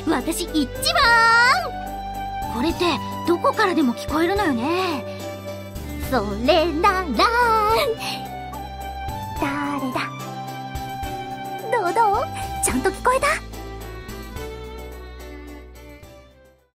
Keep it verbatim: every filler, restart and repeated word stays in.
私一番。これってどこからでも聞こえるのよね。それなら誰だ。どうどう、ちゃんと聞こえた？